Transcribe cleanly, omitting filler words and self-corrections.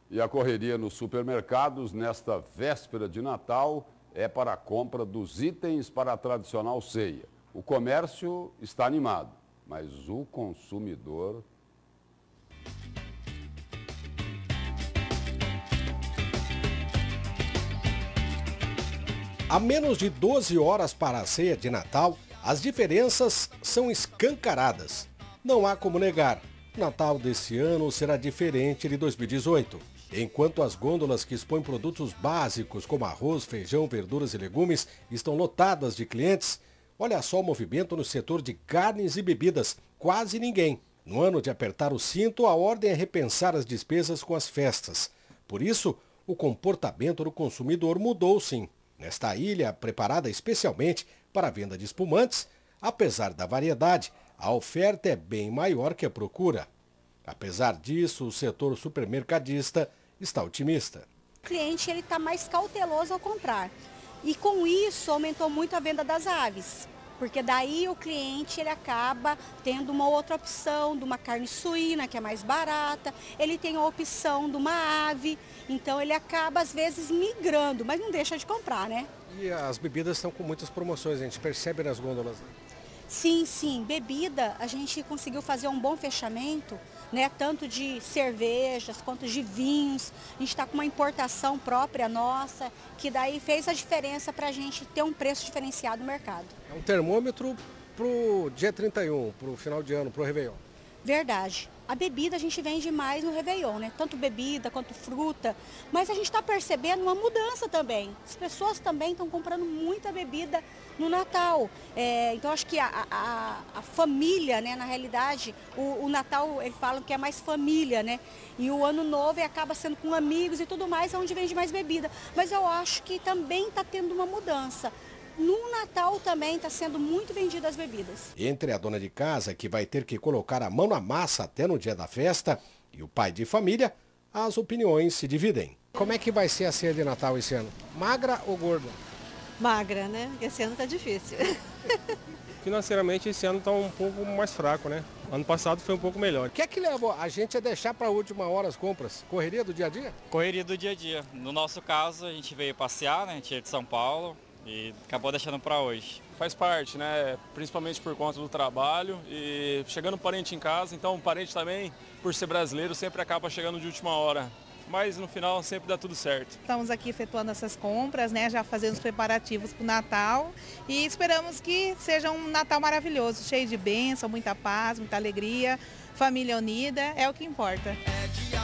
E a correria nos supermercados nesta véspera de Natal é para a compra dos itens para a tradicional ceia. O comércio está animado, mas o consumidor... A menos de 12 horas para a ceia de Natal, as diferenças são escancaradas. Não há como negar, o Natal desse ano será diferente de 2018. Enquanto as gôndolas que expõem produtos básicos como arroz, feijão, verduras e legumes estão lotadas de clientes, olha só o movimento no setor de carnes e bebidas, quase ninguém. No ano de apertar o cinto, a ordem é repensar as despesas com as festas. Por isso, o comportamento do consumidor mudou sim. Nesta ilha, preparada especialmente para a venda de espumantes, apesar da variedade, a oferta é bem maior que a procura. Apesar disso, o setor supermercadista está otimista. O cliente está mais cauteloso ao comprar. E com isso aumentou muito a venda das aves. Porque daí o cliente ele acaba tendo uma outra opção de uma carne suína, que é mais barata. Ele tem a opção de uma ave. Então ele acaba às vezes migrando, mas não deixa de comprar, né? E as bebidas estão com muitas promoções, a gente percebe nas gôndolas. Sim, sim. Bebida, a gente conseguiu fazer um bom fechamento, né? Tanto de cervejas quanto de vinhos. A gente está com uma importação própria nossa, que daí fez a diferença para a gente ter um preço diferenciado no mercado. É um termômetro para o dia 31, para o final de ano, para o Réveillon. Verdade. A bebida a gente vende mais no Réveillon, né? Tanto bebida quanto fruta. Mas a gente está percebendo uma mudança também. As pessoas também estão comprando muita bebida no Natal. Então acho que a família, né? Na realidade, o Natal, eles falam que é mais família, né? E o Ano Novo acaba sendo com amigos e tudo mais, é onde vende mais bebida. Mas eu acho que também está tendo uma mudança. No Natal também está sendo muito vendidas as bebidas. Entre a dona de casa, que vai ter que colocar a mão na massa até no dia da festa, e o pai de família, as opiniões se dividem. Como é que vai ser a ceia de Natal esse ano? Magra ou gorda? Magra, né? Esse ano tá difícil. Financeiramente esse ano está um pouco mais fraco, né? Ano passado foi um pouco melhor. O que é que levou a gente a deixar para a última hora as compras? Correria do dia a dia? Correria do dia a dia. No nosso caso, a gente veio passear, né? A gente é de São Paulo. E acabou deixando para hoje. Faz parte, né? Principalmente por conta do trabalho e chegando um parente em casa, então o parente também, por ser brasileiro, sempre acaba chegando de última hora. Mas no final sempre dá tudo certo. Estamos aqui efetuando essas compras, né? Já fazendo os preparativos para o Natal e esperamos que seja um Natal maravilhoso, cheio de bênção, muita paz, muita alegria, família unida, é o que importa.